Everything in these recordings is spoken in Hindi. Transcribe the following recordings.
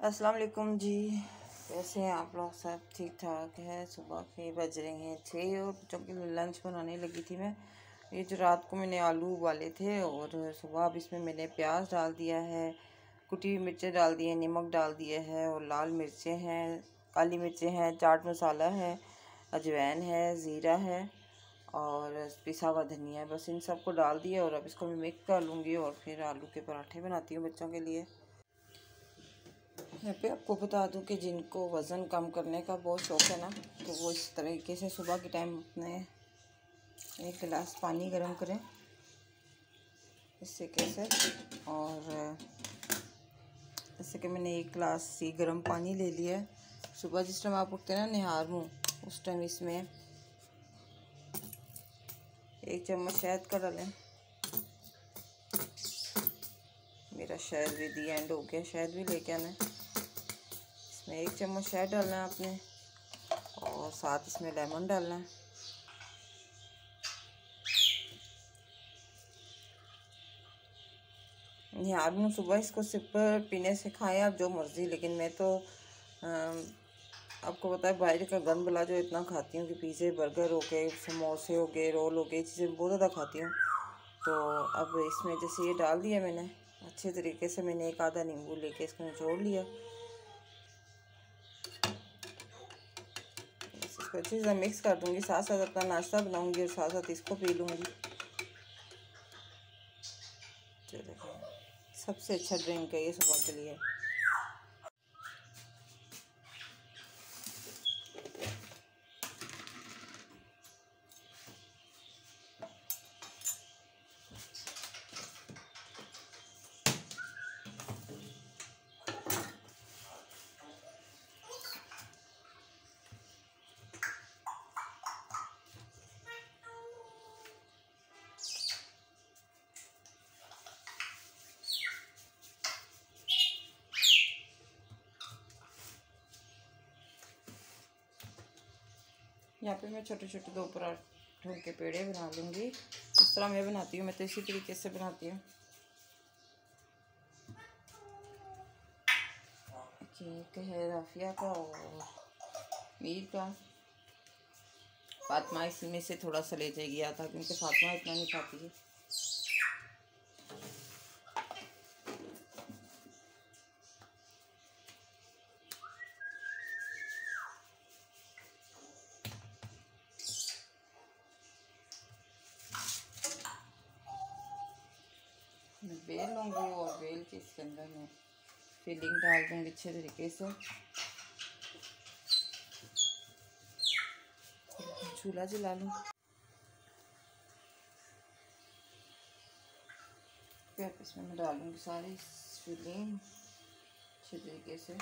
अस्सलाम वालेकुम जी। कैसे हैं आप लोग? सब ठीक ठाक है। सुबह के बज रहे हैं 6 और बच्चों के लिए लंच बनाने लगी थी मैं। ये जो रात को मैंने आलू उबाले थे और सुबह अब इसमें मैंने प्याज डाल दिया है, कुटी हुई मिर्चें डाल दी हैं, नमक डाल दिया है और लाल मिर्चें हैं, काली मिर्चें हैं, चाट मसाला है, अजवाइन है, ज़ीरा है और पिसा हुआ धनिया है। बस इन सबको डाल दिया और अब इसको मैं मिक्स कर लूँगी और फिर आलू के पराठे बनाती हूँ बच्चों के लिए। यहाँ पे आपको बता दूं कि जिनको वज़न कम करने का बहुत शौक़ है ना, तो वो इस तरीके से सुबह के टाइम अपने 1 गिलास पानी गर्म करें इससे कैसे, और जैसे कि मैंने 1 गिलास ही गर्म पानी ले लिया है। सुबह जिस टाइम आप उठते हैं ना निहार मुँह, उस टाइम इसमें 1 चम्मच शहद का डालें। मेरा शहद भी दी एंड हो गया, शहद भी लेके आना है। इसमें 1 चम्मच शहद डालना है आपने और साथ इसमें लेमन डालना है। निहार मुँह सुबह इसको सिप पीने से खाएं आप जो मर्ज़ी, लेकिन मैं तो आपको पता है बाहर का गंद बला जो इतना खाती हूँ कि पिज़्ज़े बर्गर हो गए, समोसे हो गए, रोल हो गए, चीज़ें बहुत ज़्यादा खाती हूँ। तो अब इसमें जैसे ये डाल दिया मैंने अच्छे तरीके से, मैंने 1 आधा नींबू लेके इसको निचोड़ लिया। इसको अच्छे से मिक्स कर दूँगी, साथ साथ अपना नाश्ता बनाऊँगी और साथ साथ इसको पी लूँगी। चलो, सबसे अच्छा ड्रिंक है ये सुबह के लिए। यहाँ पे मैं छोटे छोटे 2 पराठों के पेड़े बना लूँगी। इस तरह मैं बनाती हूँ, मैं तो इसी तरीके से बनाती हूँ। केक है राफिया का और मीर का। फातिमा इसमें से थोड़ा सा ले जाएगी आधा, क्योंकि फातिमा इतना नहीं खाती है। मैं बेल लूँगी और बेल के इसके अंदर मैं फिलिंग डाल दूँगी अच्छे तरीके से। चूल्हा जला लूँ। फिर इसमें मैं डालूँगी सारी फिलिंग अच्छे तरीके से।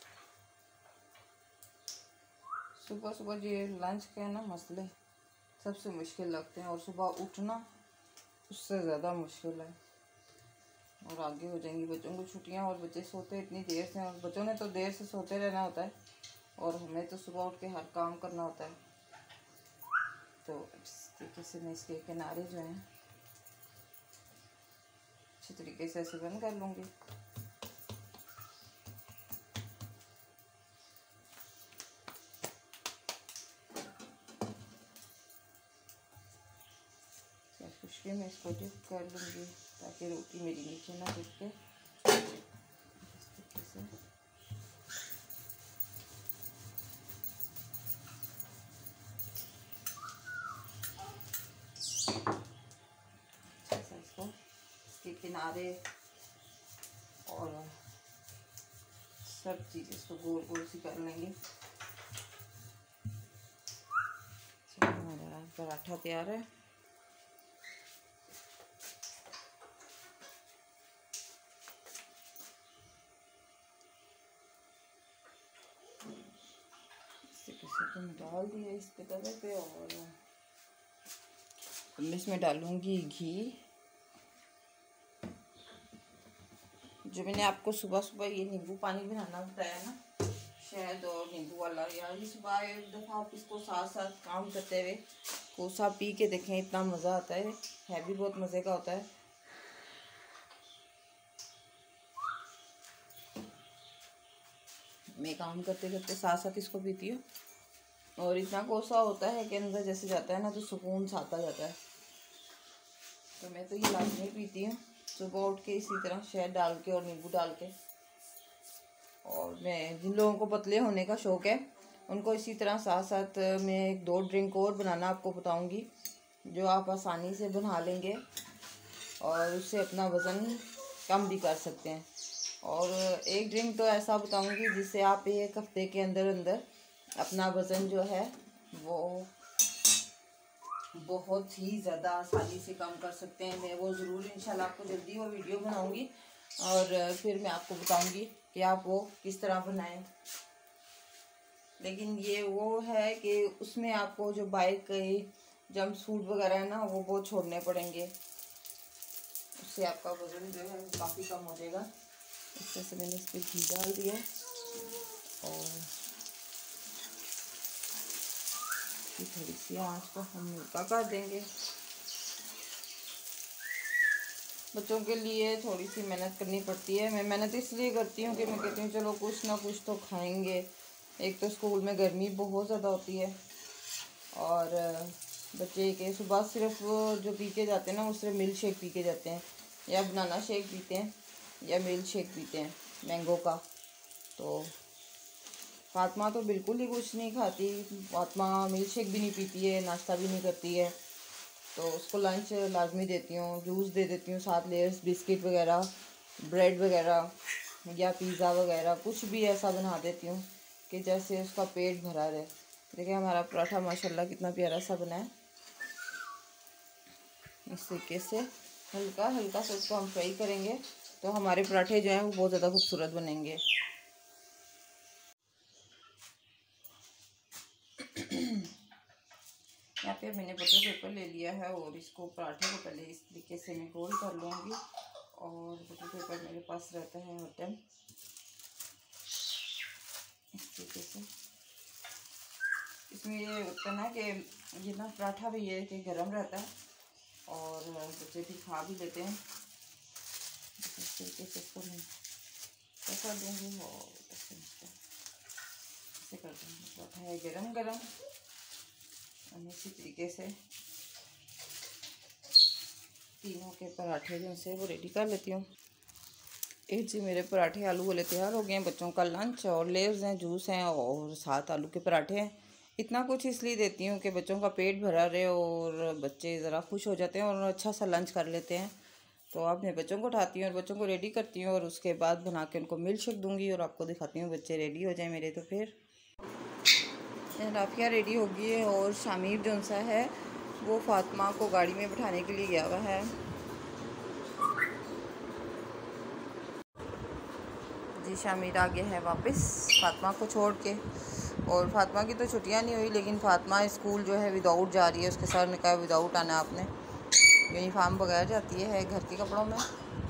सुबह सुबह ये लंच के ना मसले सबसे मुश्किल लगते हैं और सुबह उठना उससे ज़्यादा मुश्किल है। और आगे हो जाएंगी बच्चों को छुट्टियां और बच्चे सोते इतनी देर से, और बच्चों ने तो देर से सोते रहना होता है और हमें तो सुबह उठ के हर काम करना होता है। तो इस तरीके से मैं इसके किनारे जो हैं अच्छी तरीके से ऐसे बंद कर लूँगी। खुशकी में इसको डिप कर लूँगी ताकि रोटी मेरी नीचे ना गिर के। इसको इसके किनारे और सब चीज़ इसको गोल गोल सी कर लेंगे। हमारा पराठा तैयार है। तो डाल दिया इस पे तवे पे और इसमें डालूंगी घी। जो मैंने आपको सुबह सुबह ये नींबू पानी बनाना बताया ना, शहद और नींबू वाला, यार ये सुबह 1 दफ़ा आप इसको साथ साथ काम करते हुए कोसा पी के देखें, इतना मज़ा आता है भी बहुत मज़े का होता है। मैं काम करते करते साथ साथ इसको पीती हूँ। और इतना कोसा होता है कि अंदर जैसे जाता है ना तो सुकून सा आता जाता है। तो मैं तो ये लाजमी पीती हूँ सुबह उठ के, इसी तरह शहद डाल के और नींबू डाल के। और मैं जिन लोगों को पतले होने का शौक़ है उनको इसी तरह साथ साथ मैं 1-2 ड्रिंक और बनाना आपको बताऊंगी, जो आप आसानी से बना लेंगे और उससे अपना वज़न कम भी कर सकते हैं। और एक ड्रिंक तो ऐसा बताऊंगी जिससे आप 1 हफ्ते के अंदर अंदर अपना वज़न जो है वो बहुत ही ज़्यादा आसानी से कम कर सकते हैं। मैं वो ज़रूर इंशाल्लाह आपको जल्दी वो वीडियो बनाऊंगी और फिर मैं आपको बताऊंगी कि आप वो किस तरह बनाएं। लेकिन ये वो है कि उसमें आपको जो बाइक जंक फूड वगैरह है ना वो छोड़ने पड़ेंगे, उससे आपका वज़न जो है काफ़ी कम हो जाएगा। इस तरह से मैंने इस पर घी डाल दिया और थोड़ी सी आँच को हम हल्का कर देंगे। बच्चों के लिए थोड़ी सी मेहनत करनी पड़ती है। मैं मेहनत इसलिए करती हूँ कि मैं कहती हूँ चलो कुछ ना कुछ तो खाएंगे। एक तो स्कूल में गर्मी बहुत ज़्यादा होती है और बच्चे के सुबह सिर्फ जो पी के जाते हैं ना वो सिर्फ मिल्क शेक पी के जाते हैं, या बनाना शेक पीते हैं या मिल्क शेक पीते हैं मैंगो का। तो फातिमा तो बिल्कुल ही कुछ नहीं खाती, फातिमा मिल्क शेक भी नहीं पीती है, नाश्ता भी नहीं करती है। तो उसको लंच लाजमी देती हूँ, जूस दे देती हूँ, साथ लेयर्स बिस्किट वगैरह, ब्रेड वगैरह या पिज़्ज़ा वगैरह कुछ भी ऐसा बना देती हूँ कि जैसे उसका पेट भरा रहे। देखिए हमारा पराठा माशाल्लाह कितना प्यारा सा बना है। इस तरीके से हल्का हल्का से उसको हम फ्राई करेंगे तो हमारे पराठे जो हैं वो बहुत ज़्यादा खूबसूरत बनेंगे। यहाँ पे मैंने बटर पेपर ले लिया है और इसको पराठे को पहले इस तरीके से मैं गोल कर लूँगी। और बटर पेपर मेरे पास रहता है हर टाइम इस तरीके से। इसमें ये होता है ना कि ये ना पराठा भी ये कि गर्म रहता है और बच्चे भी खा भी लेते हैं। इस तरीके से इसको मैं ऐसा दूँगी और ऐसे कर दूँगी। पराठा है गरम गरम और इसी तरीके से तीनों के पराठे जो से वो रेडी कर लेती हूँ। एक जी मेरे पराठे आलू वाले तैयार हो गए हैं। बच्चों का लंच और लेयर्स हैं, जूस हैं और साथ आलू के पराठे हैं। इतना कुछ इसलिए देती हूँ कि बच्चों का पेट भरा रहे और बच्चे ज़रा खुश हो जाते हैं और अच्छा सा लंच कर लेते हैं। तो अब मैं बच्चों को उठाती हूँ और बच्चों को रेडी करती हूँ और उसके बाद बना के उनको मिल्क शेक दूँगी और आपको दिखाती हूँ बच्चे रेडी हो जाए मेरे। तो फिर राफिया रेडी हो गई है और शामिर जो सा है वो फातिमा को गाड़ी में बिठाने के लिए गया हुआ है। जी शामिर आ गया है वापस फातिमा को छोड़ के। और फातिमा की तो छुट्टियां नहीं हुई लेकिन फातिमा स्कूल जो है विदाउट जा रही है। उसके सर ने कहा विदाउट आना आपने, यूनिफॉर्म बगैर जाती है घर के कपड़ों में।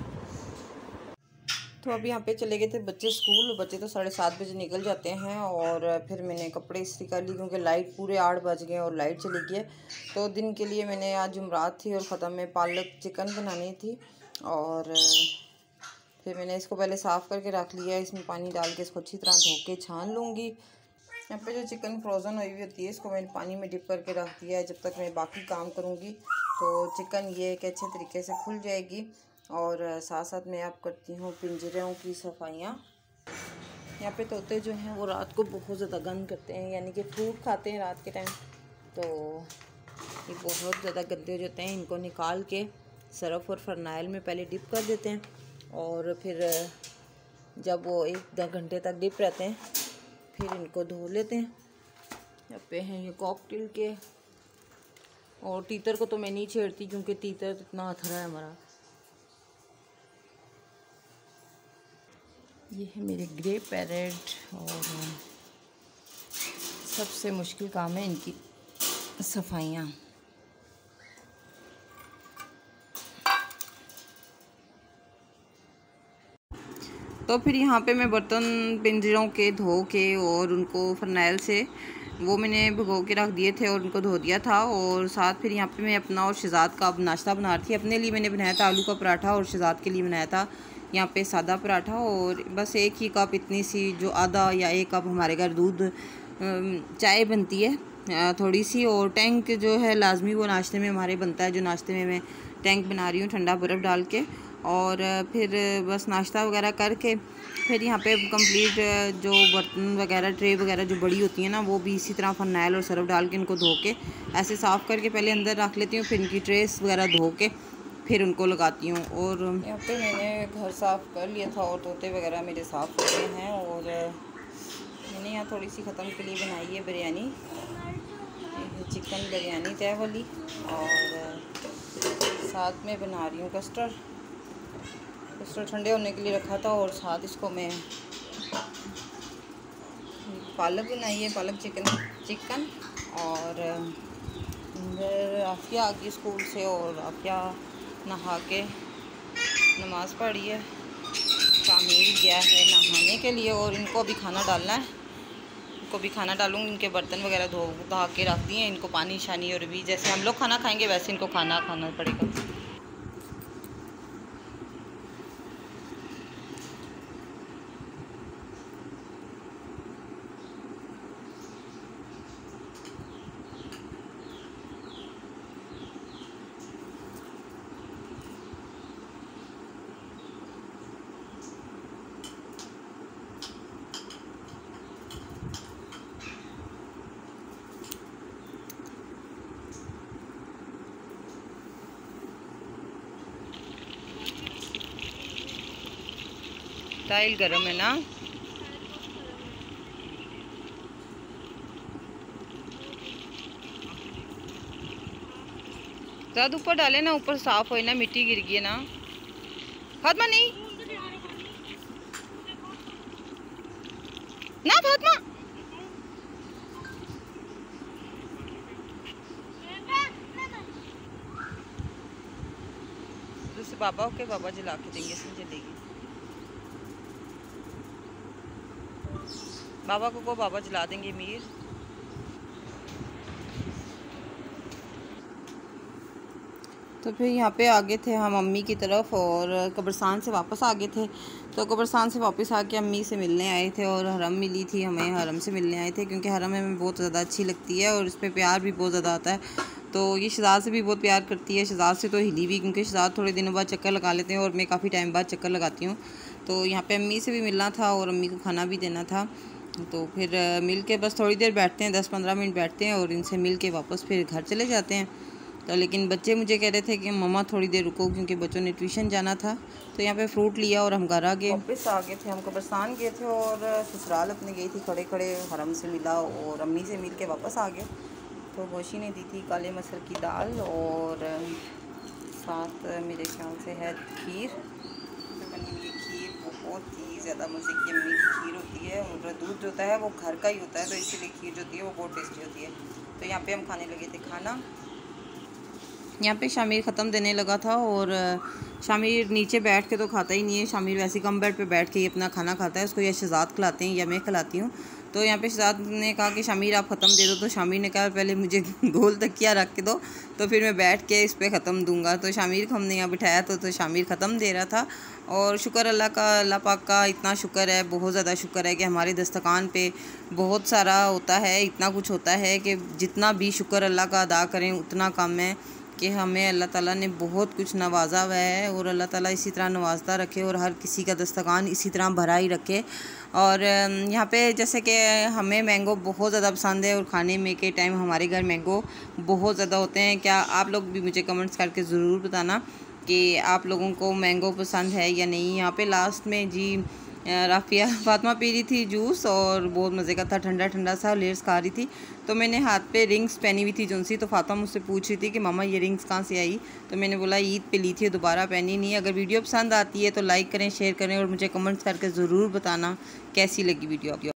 तो अब यहाँ पे चले गए थे बच्चे स्कूल। बच्चे तो 7:30 बजे निकल जाते हैं और फिर मैंने कपड़े इस्त्री कर ली क्योंकि लाइट पूरे 8 बज गए और लाइट चली गई। तो दिन के लिए मैंने आज जुमरात थी और ख़त्म में पालक चिकन बनानी थी और फिर मैंने इसको पहले साफ़ करके रख लिया। इसमें पानी डाल के इसको अच्छी तरह धो के छान लूँगी। यहाँ पे जो चिकन फ्रोज़न हुई हुई होती है इसको मैंने पानी में डिप करके रख दिया है। जब तक मैं बाकी काम करूँगी तो चिकन ये कि अच्छे तरीके से खुल जाएगी। और साथ साथ मैं आप करती हूँ पिंजरों की सफाइयाँ। यहाँ पे तोते जो हैं वो रात को बहुत ज़्यादा गंद करते हैं, यानी कि फ्रूट खाते हैं रात के टाइम। तो ये बहुत ज़्यादा गंदे हो जाते हैं। इनको निकाल के सरफ़ और फरनाइल में पहले डिप कर देते हैं और फिर जब वो 1-2 घंटे तक डिप रहते हैं फिर इनको धो लेते हैं। यहाँ पे हैं ये कॉकटेल के। और तीतर को तो मैं नहीं छेड़ती क्योंकि तीतर इतना अथरा है हमारा। ये है मेरे ग्रे पैरेट और सबसे मुश्किल काम है इनकी सफाइयाँ। तो फिर यहाँ पे मैं बर्तन पिंजरों के धो के और उनको फरनैल से वो मैंने भिगो के रख दिए थे और उनको धो दिया था। और साथ फिर यहाँ पे मैं अपना और शहज़ाद का नाश्ता बना रही थी। अपने लिए मैंने बनाया था आलू का पराठा और शहज़ाद के लिए बनाया था यहाँ पे सादा पराठा और बस एक ही कप, इतनी सी जो आधा या एक कप हमारे घर दूध चाय बनती है थोड़ी सी, और टैंक जो है लाजमी वो नाश्ते में हमारे बनता है, जो नाश्ते में मैं टैंक बना रही हूँ ठंडा बर्फ़ डाल के। और फिर बस नाश्ता वगैरह करके फिर यहाँ पे कंप्लीट जो बर्तन वगैरह ट्रे वगैरह जो बड़ी होती हैं ना, वो भी इसी तरह फ़रनैल और सरफ डाल के इनको धो के ऐसे साफ़ करके पहले अंदर रख लेती हूँ, फिर इनकी ट्रेस वगैरह धो के फिर उनको लगाती हूँ। और यहाँ पे मैंने घर साफ़ कर लिया था और तोते वगैरह मेरे साफ़ हो गए हैं। और मैंने यहाँ थोड़ी सी ख़त्म के लिए बनाई है बिरयानी, चिकन बिरयानी तय वाली, और साथ में बना रही हूँ कस्टर्ड ठंडे होने के लिए रखा था, और साथ इसको मैं पालक बनाई है, पालक चिकन। और अंदर आफिया आ गई स्कूल से, और आफिया नहा के नमाज़ पढ़ी है, शामिल गया है नहाने के लिए, और इनको अभी खाना डालना है। इनको भी खाना डालूँगी, इनके बर्तन वगैरह धो के रख दिए, इनको पानी शानी, और भी जैसे हम लोग खाना खाएंगे वैसे इनको खाना पड़ेगा। टाइल गरम है ना, ज़्यादा ऊपर डाले ना, ऊपर साफ हो ना, मिट्टी गिर गई है ना। फातिमा नहीं ना, फातिमा दूसरे बाबा के बाबा जला के देंगे, इसमें जलेगी। बाबा को बाबा जला देंगे मीर। तो फिर यहाँ पे आगे थे हम अम्मी की तरफ, और कब्रिस्तान से वापस आ गए थे। तो कब्रिस्तान से वापस आके अम्मी से मिलने आए थे, और हरम मिली थी हमें, हरम से मिलने आए थे, क्योंकि हरम हमें बहुत ज़्यादा अच्छी लगती है और उस पर प्यार भी बहुत ज़्यादा आता है। तो ये शहजाद से भी बहुत प्यार करती है, शहजाद से तो हिली भी, क्योंकि शहजाद थोड़े दिनों बाद चक्कर लगा लेते हैं और मैं काफ़ी टाइम बाद चक्कर लगाती हूँ। तो यहाँ पर अम्मी से भी मिलना था और अम्मी को खाना भी देना था। तो फिर मिल के बस थोड़ी देर बैठते हैं, 10-15 मिनट बैठते हैं, और इनसे मिल के वापस फिर घर चले जाते हैं। तो लेकिन बच्चे मुझे कह रहे थे कि मम्मा थोड़ी देर रुको, क्योंकि बच्चों ने ट्यूशन जाना था। तो यहाँ पे फ्रूट लिया और हम घर आ गए, वापस आ गए थे। हम कब्रिस्तान गए थे और ससुराल अपने गई थी, खड़े खड़े हरम से मिला और अम्मी से मिल के वापस आ गए। तो गोशी ने दी थी काले मसर की दाल, और साथ मेरे ख्याल से है खीर। बनी हुई खीर बहुत ही ज़्यादा मज़े की अम्मी की खीर होती है, और दूध जो होता है वो घर का ही होता है, तो इसीलिए खीर जो होती है वो बहुत टेस्टी होती है। तो यहाँ पे हम खाने लगे थे खाना। यहाँ पे शामिर ख़त्म देने लगा था, और शामिर नीचे बैठ के तो खाता ही नहीं है, शामिर वैसे कम बेड पे बैठ के ही अपना खाना खाता है। उसको या शहजाद खिलाते हैं या मैं खिलाती हूँ। तो यहाँ पे शहजाद ने कहा कि शामिर आप ख़त्म दे दो, तो शामिर ने कहा पहले मुझे गोल तकिया रख के दो, तो फिर मैं बैठ के इस पर ख़त्म दूंगा। तो शामिर को हमने यहाँ बिठाया तो शामिर ख़त्म दे रहा था। और शुक्र अल्लाह का, अल्लाह पाक का इतना शुक्र है, बहुत ज़्यादा शुक्र है कि हमारे दस्तरखान पे बहुत सारा होता है, इतना कुछ होता है कि जितना भी शुक्र अल्लाह का अदा करें उतना कम है, कि हमें अल्लाह ताला ने बहुत कुछ नवाजा हुआ है, और अल्लाह ताला इसी तरह नवाजता रखे और हर किसी का दस्तरखान इसी तरह भरा ही रखे। और यहाँ पे जैसे कि हमें मैंगो बहुत ज़्यादा पसंद है, और खाने में के टाइम हमारे घर मैंगो बहुत ज़्यादा होते हैं। क्या आप लोग भी मुझे कमेंट्स करके ज़रूर बताना कि आप लोगों को मैंगो पसंद है या नहीं। यहाँ पे लास्ट में जी राफिया फातिमा पी रही थी जूस, और बहुत मज़े का था, ठंडा ठंडा सा, लेयर्स खा रही थी। तो मैंने हाथ पे रिंग्स पहनी हुई थी जोंसी, तो फातिमा मुझसे पूछ रही थी कि मामा ये रिंग्स कहाँ से आई। तो मैंने बोला ईद पे ली थी, दोबारा पहनी नहीं। अगर वीडियो पसंद आती है तो लाइक करें, शेयर करें, और मुझे कमेंट्स करके ज़रूर बताना कैसी लगी वीडियो।